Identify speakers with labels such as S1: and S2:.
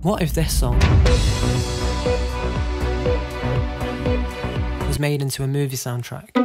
S1: What if this song was made into a movie soundtrack?